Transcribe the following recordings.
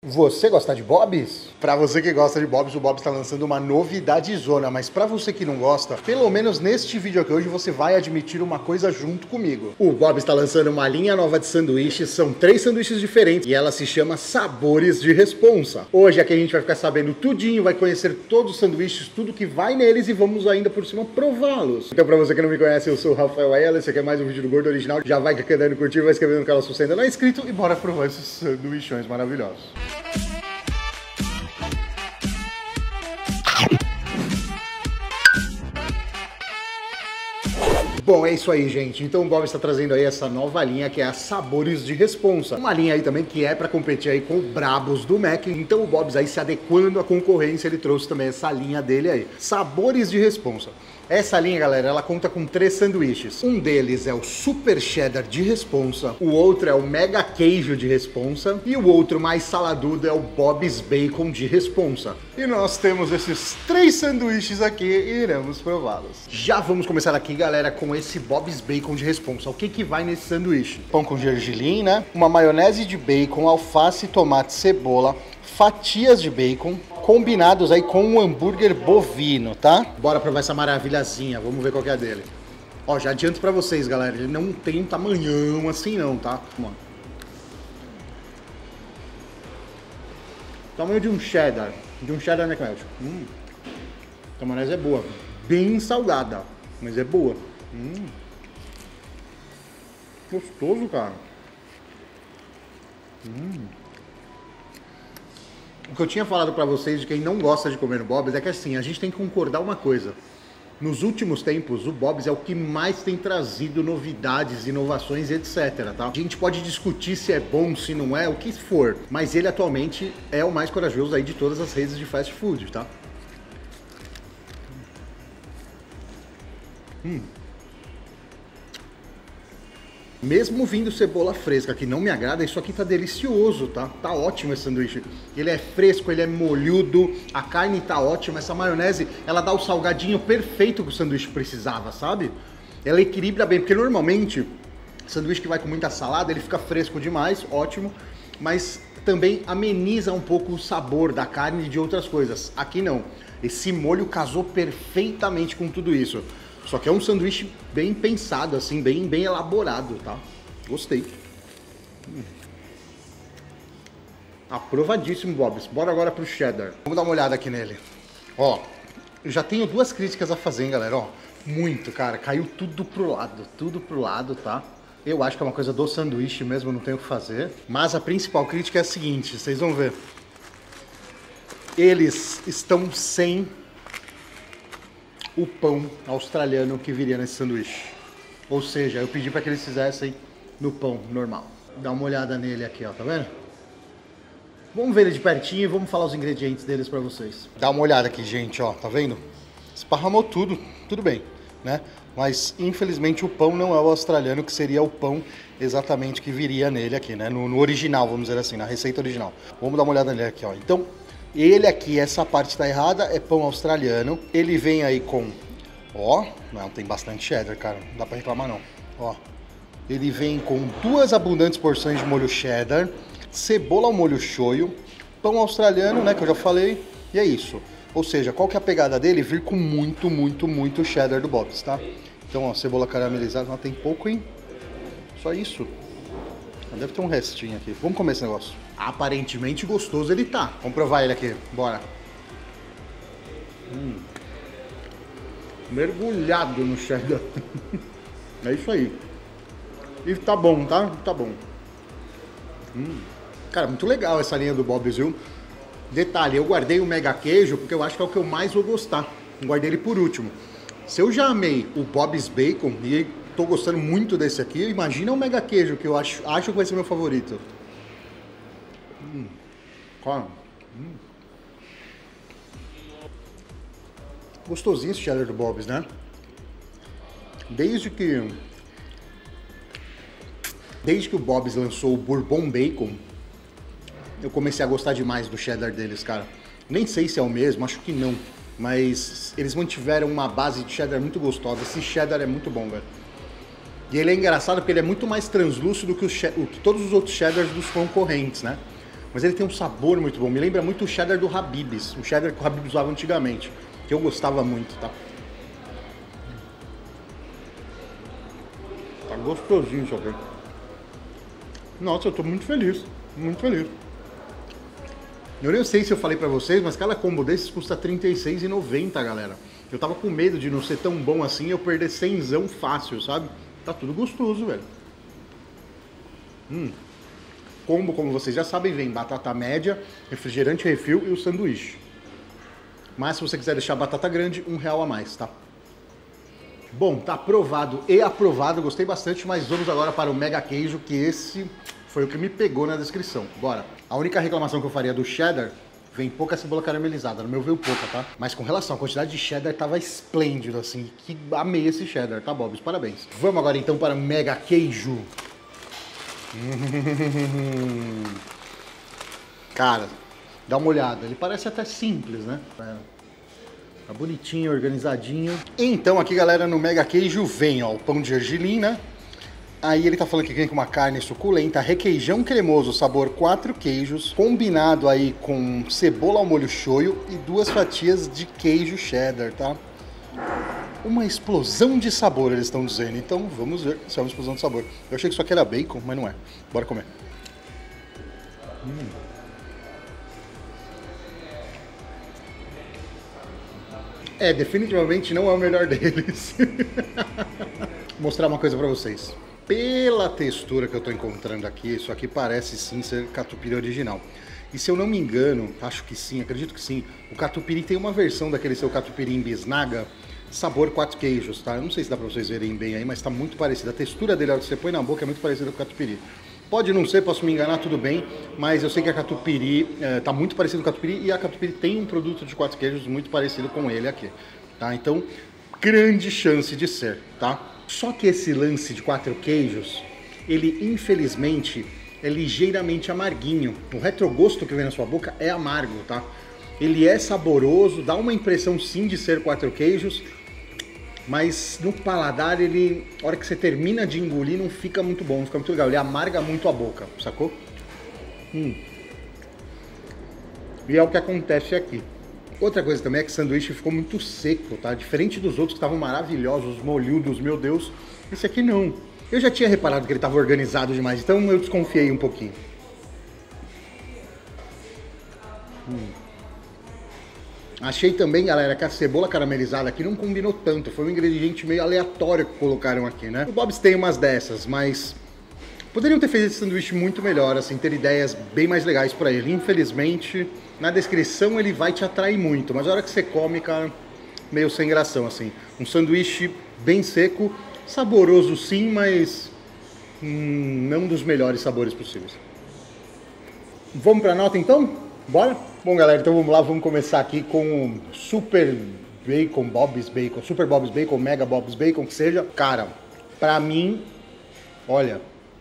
Você gosta de Bob's? Pra você que gosta de Bob's, o Bob's tá lançando uma novidade zona, mas pra você que não gosta, pelo menos neste vídeo aqui hoje você vai admitir uma coisa junto comigo. O Bob's tá lançando uma linha nova de sanduíches, são 3 sanduíches diferentes e ela se chama Sabores de Responsa. Hoje aqui a gente vai ficar sabendo tudinho, vai conhecer todos os sanduíches, tudo que vai neles e vamos ainda por cima prová-los. Então pra você que não me conhece, eu sou o Rafael Ayala, esse aqui é mais um vídeo do Gordo Original. Já vai clicando no curtir, vai inscrevendo no canal se você ainda não é inscrito e bora provar esses sanduichões maravilhosos. Bom, é isso aí, gente. Então o Bob's está trazendo aí essa nova linha que é a Sabores de Responsa. Uma linha aí também que é para competir aí com o Brabos do Mac. Então o Bob's aí se adequando à concorrência, ele trouxe também essa linha dele aí. Sabores de Responsa. Essa linha, galera, ela conta com 3 sanduíches. Um deles é o Super Cheddar de Responsa, o outro é o Mega Queijo de Responsa e o outro mais saladudo é o Bob's Bacon de Responsa. E nós temos esses 3 sanduíches aqui e iremos prová-los. Já vamos começar aqui, galera, com esse Bob's Bacon de Responsa. O que que vai nesse sanduíche? Pão com gergelim, né? Uma maionese de bacon, alface, tomate, cebola, fatias de bacon, combinados aí com um hambúrguer bovino, tá? Bora provar essa maravilhazinha, vamos ver qual que é a dele. Ó, já adianto pra vocês, galera, ele não tem um tamanhão assim não, tá? Vamos lá. Tamanho de um cheddar McMelt. A maionese é boa, bem salgada, mas é boa. Gostoso, cara. O que eu tinha falado pra vocês de quem não gosta de comer no Bob's é que assim, a gente tem que concordar uma coisa. Nos últimos tempos, o Bob's é o que mais tem trazido novidades, inovações, etc, tá? A gente pode discutir se é bom, se não é, o que for. Mas ele atualmente é o mais corajoso aí de todas as redes de fast food, tá? Mesmo vindo cebola fresca, que não me agrada, isso aqui tá delicioso, tá? Tá ótimo esse sanduíche. Ele é fresco, ele é molhudo, a carne tá ótima. Essa maionese, ela dá o salgadinho perfeito que o sanduíche precisava, sabe? Ela equilibra bem, porque normalmente, sanduíche que vai com muita salada, ele fica fresco demais, ótimo. Mas também ameniza um pouco o sabor da carne e de outras coisas. Aqui não. Esse molho casou perfeitamente com tudo isso. Só que é um sanduíche bem pensado, assim, bem elaborado, tá? Gostei. Aprovadíssimo, Bob's. Bora agora pro cheddar. Vamos dar uma olhada aqui nele. Ó, eu já tenho 2 críticas a fazer, hein, galera? Ó, muito, cara. Caiu tudo pro lado, tá? Eu acho que é uma coisa do sanduíche mesmo, não tenho o que fazer. Mas a principal crítica é a seguinte, vocês vão ver. Eles estão sem o pão australiano que viria nesse sanduíche. Ou seja, eu pedi para que eles fizessem no pão normal. Dá uma olhada nele aqui, ó, tá vendo? Vamos ver ele de pertinho e vamos falar os ingredientes deles para vocês. Dá uma olhada aqui, gente, ó, tá vendo? Esparramou tudo bem, né? Mas infelizmente o pão não é o australiano, que seria o pão exatamente que viria nele aqui, né? No original, vamos dizer assim, na receita original. Vamos dar uma olhada nele aqui, ó. Então, ele aqui, essa parte tá errada, é pão australiano. Ele vem aí com, ó, não, tem bastante cheddar, cara, não dá pra reclamar não, ó. Ele vem com 2 abundantes porções de molho cheddar, cebola ao molho shoyu, pão australiano, né, que eu já falei, e é isso. Ou seja, qual que é a pegada dele? Vir com muito cheddar do Bob's, tá? Então, ó, cebola caramelizada, não tem pouco, hein? Só isso. Deve ter um restinho aqui. Vamos comer esse negócio. Aparentemente gostoso ele tá. Vamos provar ele aqui. Bora. Mergulhado no cheddar. É isso aí. E tá bom, tá? Tá bom. Cara, muito legal essa linha do Bob's, viu? Detalhe, eu guardei o Mega Queijo porque eu acho que é o que eu mais vou gostar. Guardei ele por último. Se eu já amei o Bob's Bacon e tô gostando muito desse aqui, imagina o Mega Queijo, que eu acho que vai ser meu favorito. Gostosinho esse cheddar do Bob's, né? Desde que o Bob's lançou o Bourbon Bacon, eu comecei a gostar demais do cheddar deles, cara. Nem sei se é o mesmo, acho que não. Mas eles mantiveram uma base de cheddar muito gostosa. Esse cheddar é muito bom, velho. E ele é engraçado porque ele é muito mais translúcido que todos os outros cheddars dos concorrentes, né? mas ele tem um sabor muito bom. Me lembra muito o cheddar do Habib's, o cheddar que o Habib's usava antigamente, que eu gostava muito, tá? Tá gostosinho isso aqui. Nossa, eu tô muito feliz, muito feliz. Eu nem sei se eu falei pra vocês, mas cada combo desses custa R$36,90, galera. Eu tava com medo de não ser tão bom assim e eu perder 100zão fácil, sabe? Tá tudo gostoso, velho. Combo, como vocês já sabem, vem batata média, refrigerante refil e o sanduíche. Mas se você quiser deixar a batata grande, R$1 a mais, tá? Bom, tá aprovado e aprovado, gostei bastante, mas vamos agora para o mega queijo, que esse foi o que me pegou na descrição. Bora! A única reclamação que eu faria do cheddar, vem pouca cebola caramelizada, no meu veio pouca, tá? Mas com relação à quantidade de cheddar, tava esplêndido, assim, que amei esse cheddar, tá, Bob's? Parabéns. Vamos agora então para o mega queijo. Cara, dá uma olhada, ele parece até simples, né? Tá bonitinho, organizadinho. Então aqui, galera, no mega queijo vem, ó, o pão de gergelim, né? Aí ele tá falando que vem com uma carne suculenta, requeijão cremoso, sabor 4 queijos, combinado aí com cebola ao molho shoyu e 2 fatias de queijo cheddar, tá? Uma explosão de sabor, eles estão dizendo. Então vamos ver se é uma explosão de sabor. Eu achei que isso aqui era bacon, mas não é. Bora comer. É, definitivamente não é o melhor deles. Vou mostrar uma coisa pra vocês. Pela textura que eu tô encontrando aqui, isso aqui parece sim ser catupiry original. E se eu não me engano, acho que sim, acredito que sim, o catupiry tem uma versão daquele seu catupiry em bisnaga, sabor 4 queijos, tá? Eu não sei se dá pra vocês verem bem aí, mas tá muito parecido. A textura dele, a hora que você põe na boca, é muito parecida com o catupiry. Pode não ser, posso me enganar, tudo bem, mas eu sei que a catupiry tá muito parecido com o catupiry e a catupiry tem um produto de 4 queijos muito parecido com ele aqui, tá? Então, grande chance de ser, tá? Só que esse lance de 4 queijos, ele infelizmente é ligeiramente amarguinho. O retrogosto que vem na sua boca é amargo, tá? Ele é saboroso, dá uma impressão sim de ser 4 queijos, mas no paladar ele, a hora que você termina de engolir, não fica muito bom, não fica muito legal. Ele amarga muito a boca, sacou? E é o que acontece aqui. Outra coisa também é que o sanduíche ficou muito seco, tá? Diferente dos outros que estavam maravilhosos, molhudos, meu Deus. Esse aqui não. Eu já tinha reparado que ele estava organizado demais, então eu desconfiei um pouquinho. Achei também, galera, que a cebola caramelizada aqui não combinou tanto. Foi um ingrediente meio aleatório que colocaram aqui, né? O Bob's tem umas dessas, mas poderiam ter feito esse sanduíche muito melhor, assim, ter ideias bem mais legais pra ele. Infelizmente, na descrição ele vai te atrair muito, mas a hora que você come, cara, meio sem gração, assim. Um sanduíche bem seco, saboroso sim, mas não dos melhores sabores possíveis. Vamos pra nota então? Bora? Bom, galera, então vamos lá, vamos começar aqui com o Super Bacon, Bob's Bacon, Super Bob's Bacon, Mega Bob's Bacon, que seja. Cara, pra mim, olha,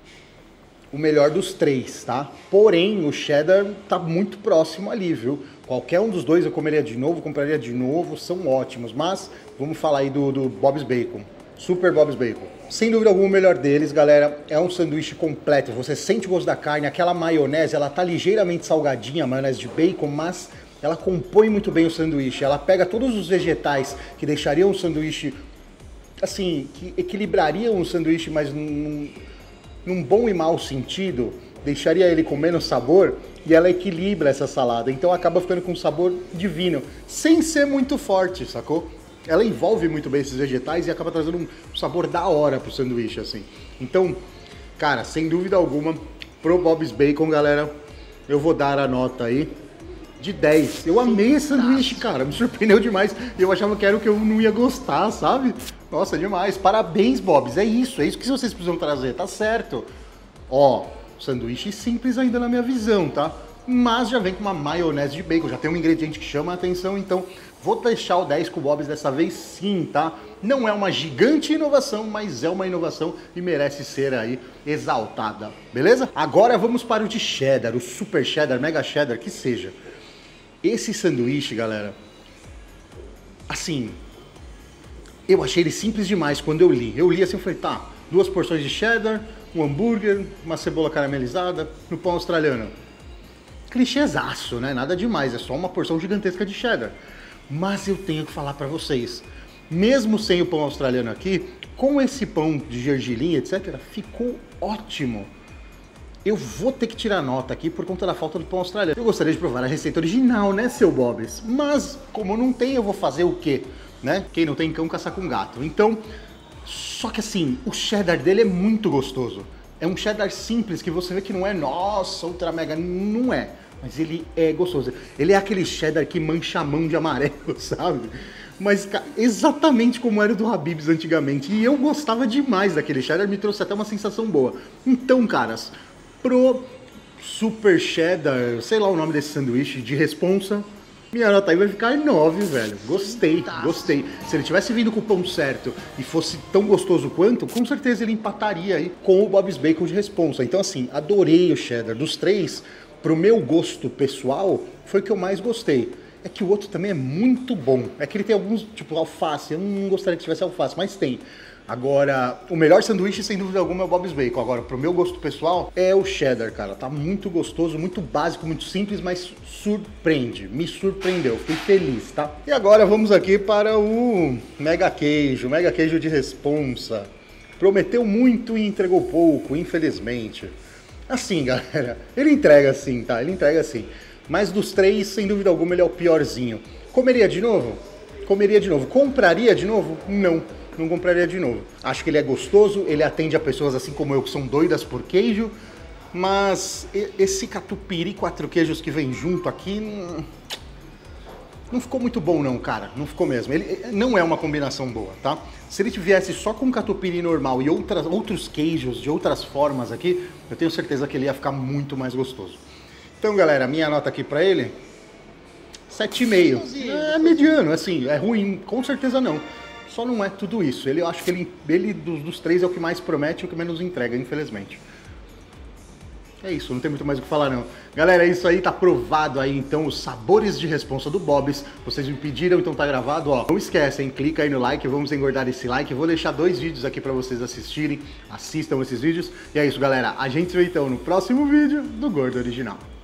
o melhor dos três, tá? Porém, o cheddar tá muito próximo ali, viu? Qualquer um dos dois eu comeria de novo, compraria de novo, são ótimos. Mas vamos falar aí do Bob's Bacon, Super Bob's Bacon. Sem dúvida alguma o melhor deles, galera, é um sanduíche completo. Você sente o gosto da carne, aquela maionese, ela tá ligeiramente salgadinha, a maionese de bacon, mas ela compõe muito bem o sanduíche. Ela pega todos os vegetais que deixariam o sanduíche, assim, que equilibrariam o sanduíche, mas num bom e mau sentido, deixaria ele com menos sabor, e ela equilibra essa salada. Então acaba ficando com um sabor divino, sem ser muito forte, sacou? Ela envolve muito bem esses vegetais e acaba trazendo um sabor da hora pro sanduíche, assim. Então, cara, sem dúvida alguma, pro Bob's Bacon, galera, eu vou dar a nota aí de 10. Eu amei esse sanduíche, cara, me surpreendeu demais. Eu achava que era o que eu não ia gostar, sabe? Nossa, demais. Parabéns, Bob's, é isso que vocês precisam trazer, tá certo. Ó, sanduíche simples ainda na minha visão, tá? Mas já vem com uma maionese de bacon, já tem um ingrediente que chama a atenção, então vou deixar o 10 com o Bob's dessa vez sim, tá? Não é uma gigante inovação, mas é uma inovação e merece ser aí exaltada, beleza? Agora vamos para o de cheddar, o super cheddar, mega cheddar, que seja. Esse sanduíche, galera, assim, eu achei ele simples demais quando eu li. Eu li assim e falei, tá, 2 porções de cheddar, um hambúrguer, uma cebola caramelizada no pão australiano. clichêzaço, né? Nada demais, é só uma porção gigantesca de cheddar. Mas eu tenho que falar pra vocês, mesmo sem o pão australiano aqui, com esse pão de gergelim, etc, ficou ótimo. Eu vou ter que tirar nota aqui por conta da falta do pão australiano. Eu gostaria de provar a receita original, né, seu Bob's? Mas, como não tem, eu vou fazer o quê? Né? Quem não tem cão, caça com gato. Então, só que assim, o cheddar dele é muito gostoso. É um cheddar simples que você vê que não é, nossa, ultra mega, não é. Mas ele é gostoso. Ele é aquele cheddar que mancha a mão de amarelo, sabe? Mas exatamente como era o do Habib's antigamente. E eu gostava demais daquele cheddar, me trouxe até uma sensação boa. Então, caras, pro super cheddar, sei lá o nome desse sanduíche, de responsa, minha nota aí vai ficar 9, velho. Gostei, gostei. Se ele tivesse vindo com o pão certo e fosse tão gostoso quanto, com certeza ele empataria aí com o Bob's Bacon de responsa. Então, assim, adorei o cheddar. Dos três, pro meu gosto pessoal, foi o que eu mais gostei. É que o outro também é muito bom. É que ele tem alguns, tipo, alface. Eu não gostaria que tivesse alface, mas tem. Agora, o melhor sanduíche, sem dúvida alguma, é o Bob's Bacon. Agora, pro meu gosto pessoal, é o cheddar, cara. Tá muito gostoso, muito básico, muito simples, mas surpreende. Me surpreendeu, fiquei feliz, tá? E agora vamos aqui para o mega queijo de responsa. Prometeu muito e entregou pouco, infelizmente. Assim, galera, ele entrega sim, tá? Ele entrega sim. Mas dos três, sem dúvida alguma, ele é o piorzinho. Comeria de novo? Comeria de novo. Compraria de novo? Não. Não compraria de novo. Acho que ele é gostoso, ele atende a pessoas assim como eu, que são doidas por queijo, mas esse catupiry 4 queijos que vem junto aqui não ficou muito bom não, cara. Não ficou mesmo. Ele não é uma combinação boa, tá? Se ele tivesse só com catupiry normal e outros queijos de outras formas aqui, eu tenho certeza que ele ia ficar muito mais gostoso. Então, galera, minha nota aqui pra ele, 7,5. É mediano, assim, é ruim, com certeza não. Só não é tudo isso. Eu acho que ele dos três é o que mais promete e o que menos entrega, infelizmente. É isso, não tem muito mais o que falar não. Galera, é isso aí, tá provado aí então os sabores de responsa do Bob's. Vocês me pediram, então tá gravado, ó. Não esquecem, clica aí no like, vamos engordar esse like. Vou deixar 2 vídeos aqui pra vocês assistirem. Assistam esses vídeos. E é isso, galera. A gente se vê então no próximo vídeo do Gordo Original.